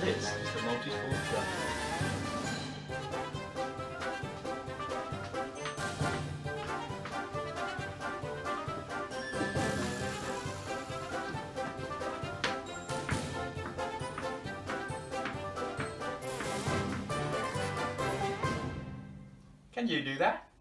It's the multi-sport truck. Can you do that?